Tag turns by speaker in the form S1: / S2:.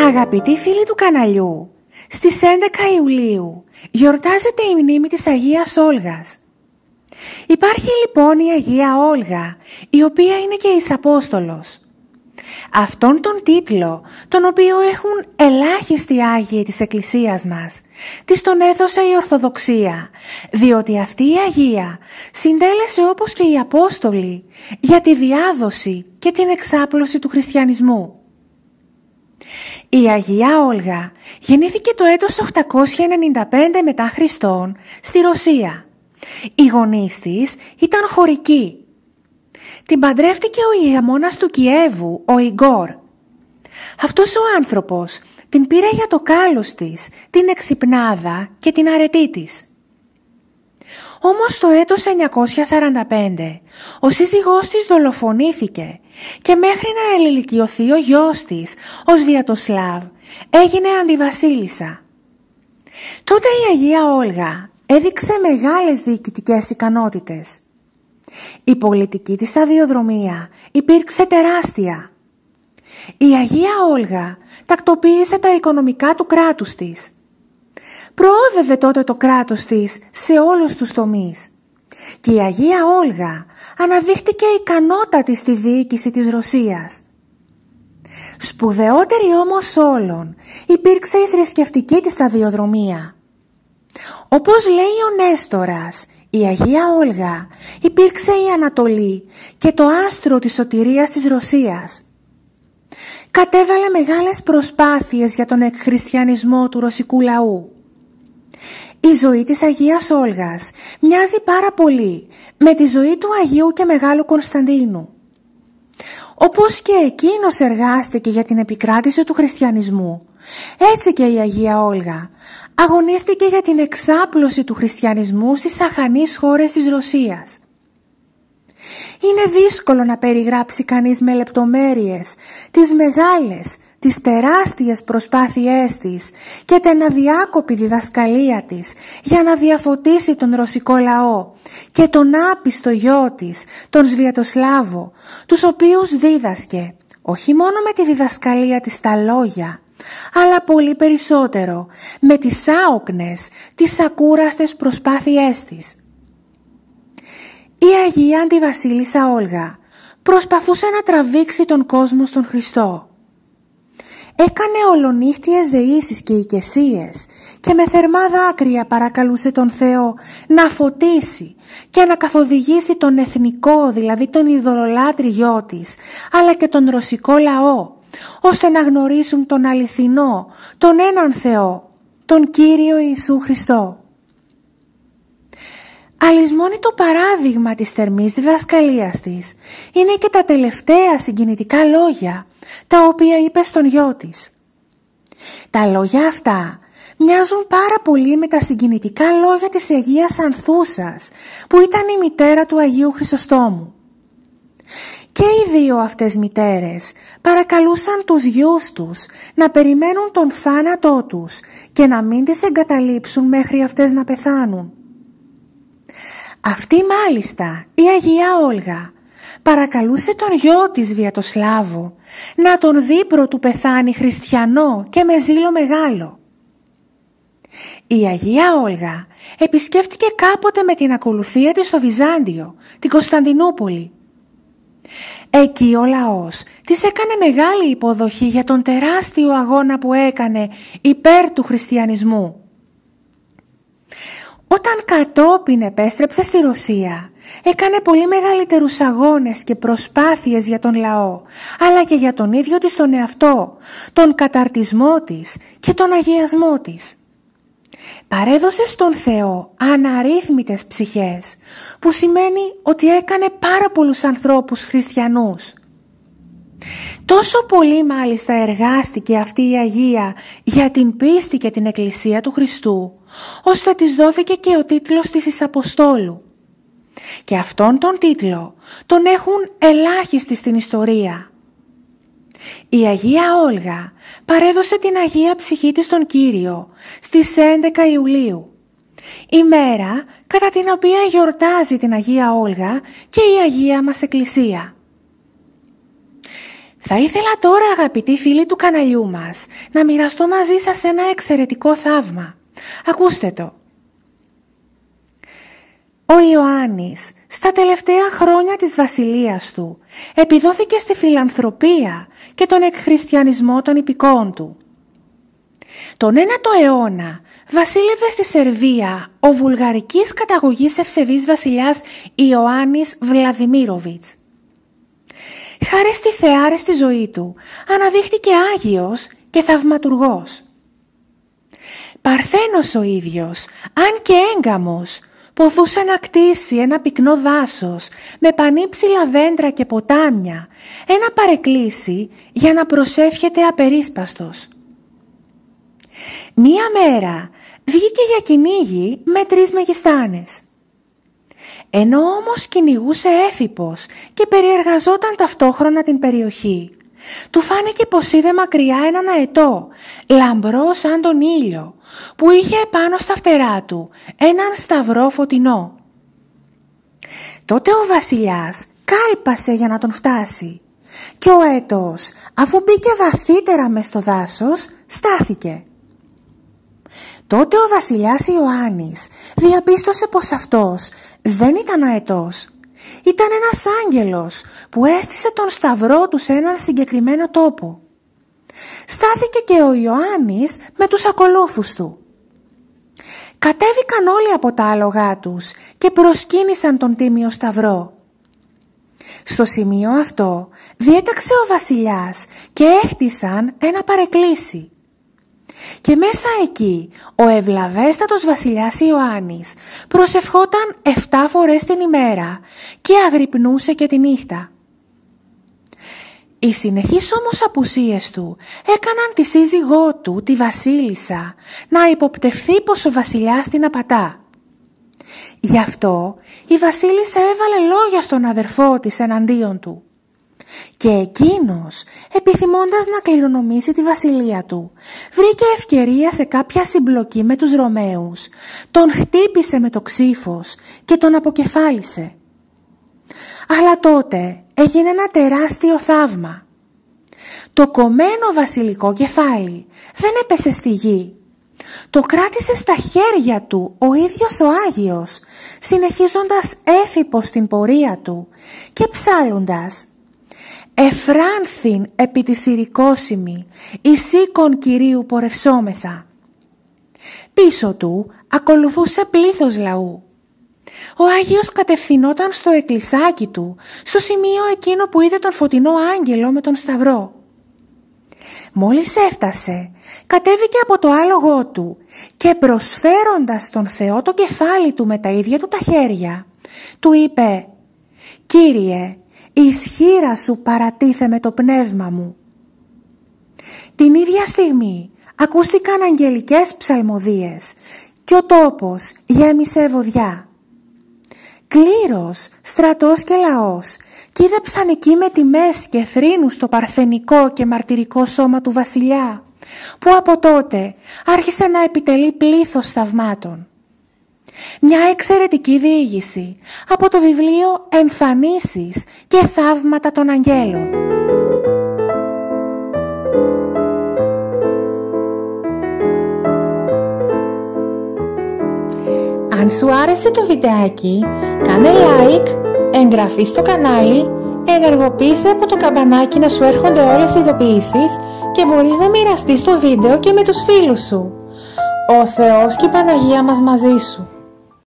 S1: Αγαπητοί φίλοι του καναλιού, στις 11 Ιουλίου γιορτάζεται η μνήμη της Αγίας Όλγας. Υπάρχει λοιπόν η Αγία Όλγα, η οποία είναι και εις Απόστολος. Αυτόν τον τίτλο, τον οποίο έχουν ελάχιστοι Άγιοι της Εκκλησίας μας, της τον έδωσε η Ορθοδοξία, διότι αυτή η Αγία συντέλεσε όπως και οι Απόστολοι για τη διάδοση και την εξάπλωση του χριστιανισμού. Η Αγία Όλγα γεννήθηκε το έτος 895 μετά Χριστόν στη Ρωσία. Οι γονείς της ήταν χωρικοί. Την παντρεύτηκε ο ηγεμόνας του Κιέβου, ο Ιγκόρ. Αυτός ο άνθρωπος την πήρε για το κάλος της, την εξυπνάδα και την αρετή της. Όμως το έτος 945 ο σύζυγός της δολοφονήθηκε και μέχρι να ενηλικιωθεί ο γιος της, ο Σβιατοσλάβ, έγινε αντιβασίλισσα. Τότε η Αγία Όλγα έδειξε μεγάλες διοικητικές ικανότητες. Η πολιτική της σταδιοδρομία υπήρξε τεράστια. Η Αγία Όλγα τακτοποίησε τα οικονομικά του κράτους της. Προόδευε τότε το κράτος της σε όλους τους τομείς. Και η Αγία Όλγα αναδείχτηκε ικανότατη στη διοίκηση της Ρωσίας. Σπουδαιότερη όμως όλων υπήρξε η θρησκευτική της σταδιοδρομία. Όπως λέει ο Νέστορας, η Αγία Όλγα υπήρξε η Ανατολή και το άστρο της σωτηρίας της Ρωσίας. Κατέβαλε μεγάλες προσπάθειες για τον εκχριστιανισμό του ρωσικού λαού. Η ζωή της Αγίας Όλγας μοιάζει πάρα πολύ με τη ζωή του Αγίου και Μεγάλου Κωνσταντίνου. Όπως και εκείνος εργάστηκε για την επικράτηση του χριστιανισμού, έτσι και η Αγία Όλγα αγωνίστηκε για την εξάπλωση του χριστιανισμού στις αχανείς χώρες της Ρωσίας. Είναι δύσκολο να περιγράψει κανείς με λεπτομέρειες τις μεγάλες, τις τεράστιες προσπάθειές της και την αδιάκοπη διδασκαλία της για να διαφωτίσει τον ρωσικό λαό και τον άπιστο γιο της, τον Σβιατοσλάβο, τους οποίους δίδασκε όχι μόνο με τη διδασκαλία της στα λόγια, αλλά πολύ περισσότερο με τις άοκνες, τις ακούραστες προσπάθειές της. Η Αγία Αντιβασίλισσα Όλγα προσπαθούσε να τραβήξει τον κόσμο στον Χριστό. Έκανε ολονύχτιες δεήσεις και οικεσίες και με θερμά δάκρυα παρακαλούσε τον Θεό να φωτίσει και να καθοδηγήσει τον εθνικό, δηλαδή τον ειδωλολάτρη γιο της, αλλά και τον ρωσικό λαό, ώστε να γνωρίσουν τον αληθινό, τον έναν Θεό, τον Κύριο Ιησού Χριστό. Αλυσμόνητο παράδειγμα της θερμής διδασκαλίας της είναι και τα τελευταία συγκινητικά λόγια, τα οποία είπε στον γιο της. Τα λόγια αυτά μοιάζουν πάρα πολύ με τα συγκινητικά λόγια της Αγίας Ανθούσας, που ήταν η μητέρα του Αγίου Χρυσοστόμου. Και οι δύο αυτές μητέρες παρακαλούσαν τους γιους τους να περιμένουν τον θάνατό τους και να μην τις εγκαταλείψουν μέχρι αυτές να πεθάνουν. Αυτή μάλιστα, η Αγία Όλγα, παρακαλούσε τον γιο της Σβιατοσλάβο να τον δει προτού πεθάνει χριστιανό και με ζήλο μεγάλο. Η Αγία Όλγα επισκέφτηκε κάποτε με την ακολουθία της στο Βυζάντιο, την Κωνσταντινούπολη. Εκεί ο λαός της έκανε μεγάλη υποδοχή για τον τεράστιο αγώνα που έκανε υπέρ του χριστιανισμού. Όταν κατόπιν επέστρεψε στη Ρωσία, έκανε πολύ μεγαλύτερους αγώνες και προσπάθειες για τον λαό, αλλά και για τον ίδιο της τον εαυτό, τον καταρτισμό της και τον αγιασμό της. Παρέδωσε στον Θεό αναρρύθμιτες ψυχές, που σημαίνει ότι έκανε πάρα πολλούς ανθρώπους χριστιανούς. Τόσο πολύ μάλιστα εργάστηκε αυτή η Αγία για την πίστη και την Εκκλησία του Χριστού, ώστε της δόθηκε και ο τίτλος της εις Αποστόλου. Και αυτόν τον τίτλο τον έχουν ελάχιστοι στην ιστορία. Η Αγία Όλγα παρέδωσε την Αγία Ψυχή της στον Κύριο στις 11 Ιουλίου, ημέρα κατά την οποία γιορτάζει την Αγία Όλγα και η Αγία μας Εκκλησία. Θα ήθελα τώρα, αγαπητοί φίλοι του καναλιού μας, να μοιραστώ μαζί σας ένα εξαιρετικό θαύμα. Ακούστε το. Ο Ιωάννης, στα τελευταία χρόνια της βασιλείας του, επιδόθηκε στη φιλανθρωπία και τον εκχριστιανισμό των υπηκόων του. Τον 9ο αιώνα βασίλευε στη Σερβία ο βουλγαρικής καταγωγής ευσεβής βασιλιάς Ιωάννης Βλαδιμίροβιτς. Χάρη στη θεάρεστη ζωή του, αναδείχτηκε άγιος και θαυματουργός. Παρθένος ο ίδιος, αν και έγκαμος, ποθούσε να κτίσει ένα πυκνό δάσος με πανύψηλα δέντρα και ποτάμια, ένα παρεκκλήσι για να προσεύχεται απερίσπαστος. Μία μέρα βγήκε για κυνήγι με 3 μεγιστάνες. Ενώ όμως κυνηγούσε έφυπος και περιεργαζόταν ταυτόχρονα την περιοχή, του φάνηκε πως είδε μακριά έναν αετό, λαμπρό σαν τον ήλιο, που είχε επάνω στα φτερά του έναν σταυρό φωτεινό. Τότε ο βασιλιάς κάλπασε για να τον φτάσει και ο αετός, αφού μπήκε βαθύτερα μες στο δάσος, στάθηκε. Τότε ο βασιλιάς Ιωάννης διαπίστωσε πως αυτός δεν ήταν αετός. Ήταν ένας άγγελος που έστησε τον σταυρό του σε έναν συγκεκριμένο τόπο. Στάθηκε και ο Ιωάννης με τους ακολούθους του. Κατέβηκαν όλοι από τα άλογά τους και προσκύνησαν τον τίμιο σταυρό. Στο σημείο αυτό διέταξε ο βασιλιάς και έχτισαν ένα παρεκκλήσι. Και μέσα εκεί ο ευλαβέστατος βασιλιάς Ιωάννης προσευχόταν 7 φορές την ημέρα και αγρυπνούσε και τη νύχτα. Οι συνεχείς όμως απουσίες του έκαναν τη σύζυγό του, τη βασίλισσα, να υποπτευθεί πως ο βασιλιάς την απατά. Γι' αυτό η βασίλισσα έβαλε λόγια στον αδερφό της εναντίον του. Και εκείνος, επιθυμώντας να κληρονομήσει τη βασιλεία του, βρήκε ευκαιρία σε κάποια συμπλοκή με τους Ρωμαίους, τον χτύπησε με το ξύφος και τον αποκεφάλισε. Αλλά τότε έγινε ένα τεράστιο θαύμα. Το κομμένο βασιλικό κεφάλι δεν έπεσε στη γη. Το κράτησε στα χέρια του ο ίδιος ο Άγιος, συνεχίζοντας έφυπος την πορεία του και ψάλλοντας «Εφράνθην επί τη συρικόσιμη, εις οίκον Κυρίου πορευσόμεθα». Πίσω του ακολουθούσε πλήθος λαού. Ο Άγιος κατευθυνόταν στο εκκλησάκι του, στο σημείο εκείνο που είδε τον φωτεινό άγγελο με τον σταυρό. Μόλις έφτασε, κατέβηκε από το άλογό του και προσφέροντας στον Θεό το κεφάλι του με τα ίδια του τα χέρια, του είπε «Κύριε, εις χείρα σου παρατίθε με το πνεύμα μου». Την ίδια στιγμή ακούστηκαν αγγελικές ψαλμοδίες και ο τόπος γέμισε βοδιά. Κλήρος, στρατός και λαός κοίδεψαν εκεί με τιμές και θρήνους το παρθενικό και μαρτυρικό σώμα του βασιλιά, που από τότε άρχισε να επιτελεί πλήθος θαυμάτων. Μια εξαιρετική διήγηση από το βιβλίο «Εμφανίσεις και θαύματα των αγγέλων». Αν σου άρεσε το βιντεάκι, κάνε like, εγγραφή στο κανάλι, ενεργοποίησε από το καμπανάκι να σου έρχονται όλες οι ειδοποιήσεις και μπορείς να μοιραστείς το βίντεο και με τους φίλους σου. Ο Θεός και η Παναγία μας μαζί σου.